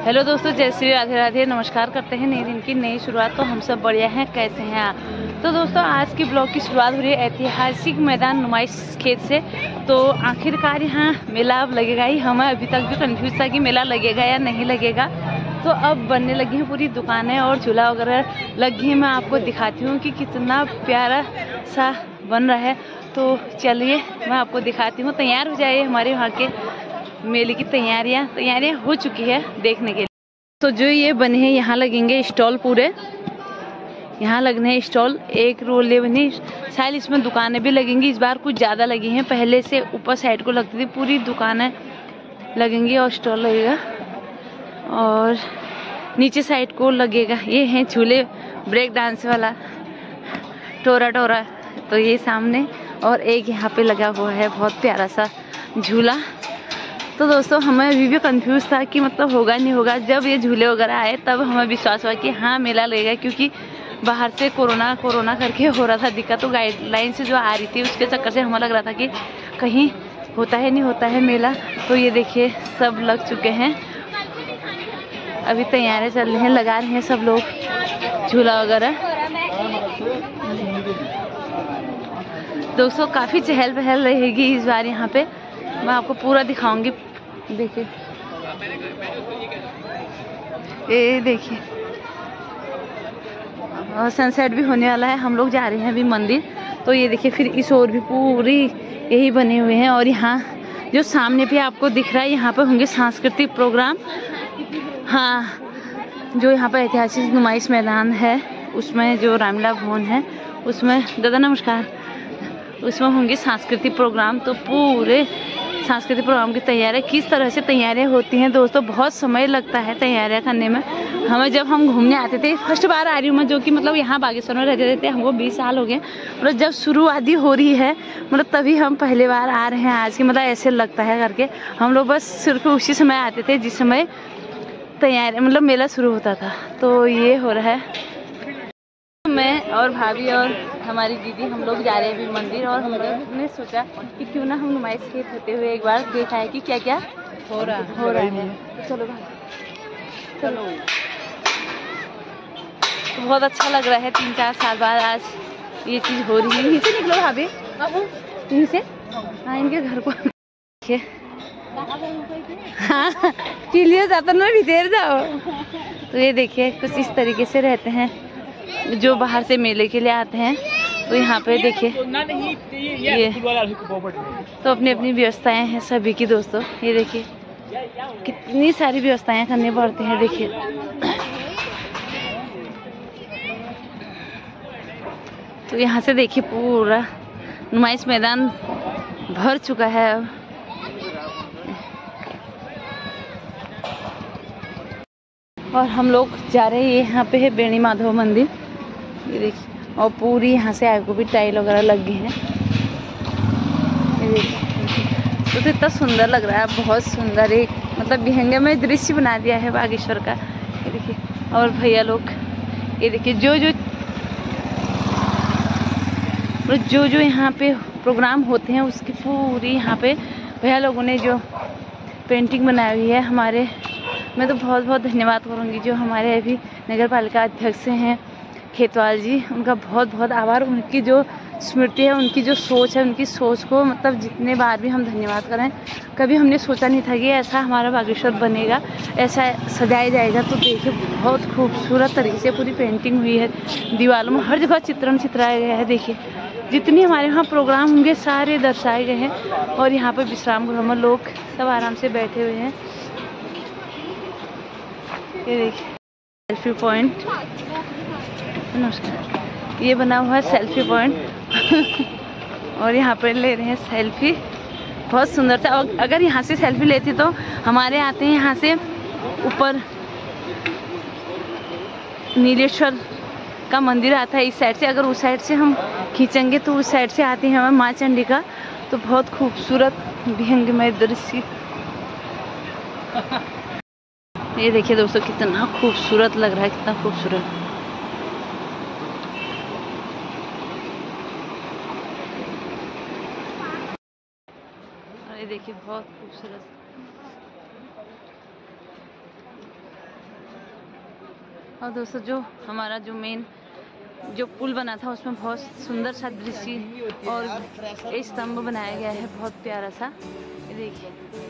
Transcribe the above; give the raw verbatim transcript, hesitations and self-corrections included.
Hello दोस्तों, जय श्री राधे राधे। नमस्कार करते हैं नए दिन की नई शुरुआत। तो हम सब बढ़िया हैं, कैसे हैं आप? तो दोस्तों आज की ब्लॉग की शुरुआत हो रही है ऐतिहासिक मैदान नुमाइश खेत से। तो आखिरकार यहाँ मेला अब लगेगा ही। हमें अभी तक भी कंफ्यूज था कि मेला लगेगा या नहीं लगेगा। तो अब बनने लगी हैं पूरी दुकानें और झूला वगैरह लगी है। मैं आपको दिखाती हूँ कि कितना प्यारा सा बन रहा है। तो चलिए मैं आपको दिखाती हूँ। तैयार हो जाइए, हमारे वहाँ के मेले की तैयारियां तैयारियां हो चुकी है देखने के लिए। तो जो ये बने हैं यहाँ लगेंगे स्टॉल, पूरे यहाँ लगने हैं स्टॉल। एक रोले बनी, शायद इसमें दुकानें भी लगेंगी। इस बार कुछ ज़्यादा लगी हैं, पहले से ऊपर साइड को लगती थी। पूरी दुकानें लगेंगी और स्टॉल लगेगा और नीचे साइड को लगेगा। ये हैं झूले, ब्रेक डांस वाला टोरा टोरा। तो ये सामने और एक यहाँ पे लगा हुआ है बहुत प्यारा सा झूला। तो दोस्तों हमें अभी भी कंफ्यूज था कि मतलब होगा नहीं होगा। जब ये झूले वगैरह आए तब हमें विश्वास हुआ कि हाँ मेला लगेगा, क्योंकि बाहर से कोरोना कोरोना करके हो रहा था दिक्कत। तो गाइडलाइन से जो आ रही थी उसके चक्कर से हमें लग रहा था कि कहीं होता है नहीं होता है मेला। तो ये देखिए सब लग चुके हैं, अभी तैयारियां चल रही हैं, लगा रहे हैं सब लोग झूला वगैरह। दोस्तों काफ़ी चहल पहल रहेगी इस बार यहाँ पे, मैं आपको पूरा दिखाऊंगी। देखिए ये देखिए, और सनसेट भी होने वाला है। हम लोग जा रहे हैं अभी मंदिर। तो ये देखिए फिर इस ओर भी पूरी यही बने हुए हैं। और यहाँ जो सामने भी आपको दिख रहा है, यहाँ पर होंगे सांस्कृतिक प्रोग्राम। हाँ, जो यहाँ पर ऐतिहासिक नुमाइश मैदान है उसमें जो रामलीला भवन है उसमें, दादा नमस्कार, उसमें होंगे सांस्कृतिक प्रोग्राम। तो पूरे सांस्कृतिक प्रोग्राम की तैयारियां, किस तरह से तैयारियां होती हैं दोस्तों, बहुत समय लगता है तैयारियां करने में। हमें जब हम घूमने आते थे, फर्स्ट बार आ रही हूँ मैं, जो कि मतलब यहाँ बागेश्वर में रहते रहते हमको बीस साल हो गए। मतलब जब शुरुआत हो रही है, मतलब तभी हम पहली बार आ रहे हैं आज की, मतलब ऐसे लगता है करके। हम लोग बस सिर्फ उसी समय आते थे जिस समय तैयारी मतलब मेला शुरू होता था। तो ये हो रहा है, मैं और भाभी और हमारी दीदी हम लोग जा रहे हैं अभी मंदिर। और हम लोग ने सोचा कि क्यों ना हम नुमाइश खेत होते हुए एक बार देखा है कि क्या क्या हो रहा हो रहा है। तो चलो भाई चलो। तो बहुत अच्छा लग रहा है, तीन चार साल बाद आज ये चीज़ हो रही है। यहीं से निकलो भाभी, यहीं से। हाँ, इनके घर को देखिए। हाँ चिलिए जाता ना, भीतर जाओ। तो ये देखिए कुछ इस तरीके से रहते हैं जो बाहर से मेले के लिए आते हैं। तो यहाँ पे देखिए ये तो अपनी अपनी व्यवस्थाएं हैं सभी की दोस्तों। ये देखिए कितनी सारी व्यवस्थाएं करनी पड़ती हैं। देखिए तो यहाँ से देखिए पूरा नुमाइश मैदान भर चुका है अब। और हम लोग जा रहे हैं, यहाँ पे है बेणी माधव मंदिर। ये देखिए, और पूरी यहाँ से आगे को भी टाइल वगैरह लग गई हैं। ये देखिए तो इतना सुंदर लग रहा है, बहुत सुंदर एक मतलब विहंगमय दृश्य बना दिया है बागेश्वर का। ये देखिए, और भैया लोग ये देखिए जो जो जो जो यहाँ पे प्रोग्राम होते हैं उसकी पूरी यहाँ पे भैया लोगों ने जो पेंटिंग बनाई हुई है। हमारे मैं तो बहुत बहुत धन्यवाद करूँगी जो हमारे अभी नगर पालिका अध्यक्ष हैं खेतवाल जी, उनका बहुत बहुत आभार। उनकी जो स्मृति है, उनकी जो सोच है, उनकी सोच को मतलब जितने बार भी हम धन्यवाद करें। कभी हमने सोचा नहीं था कि ऐसा हमारा बागेश्वर बनेगा, ऐसा सजाया जाएगा। तो देखिए बहुत खूबसूरत तरीके से पूरी पेंटिंग हुई है, दीवारों में हर जगह चित्रण चित्राया गया है। देखिए जितनी हमारे यहाँ प्रोग्राम होंगे सारे दर्शाए गए हैं। और यहाँ पर विश्राम गृह में लोग सब आराम से बैठे हुए हैं। ये देखिए सेल्फी पॉइंट, नमस्कार, ये बना हुआ है सेल्फी पॉइंट। और यहाँ पर ले रहे हैं सेल्फी, बहुत सुंदर था। और अगर यहाँ से सेल्फी लेती तो हमारे आते हैं यहाँ से ऊपर नीलेश्वर का मंदिर आता है इस साइड से। अगर उस साइड से हम खींचेंगे तो उस साइड से आती है हमें माँ चंडी का। तो बहुत खूबसूरत विहंगमय दृश्य। ये देखिए दोस्तों कितना खूबसूरत लग रहा है, कितना खूबसूरत। ये देखिए बहुत खूबसूरत। और दोस्तों जो हमारा जो मेन जो पुल बना था उसमें बहुत सुंदर सा दृश्य और एक स्तंभ बनाया गया है, बहुत प्यारा सा। ये देखिए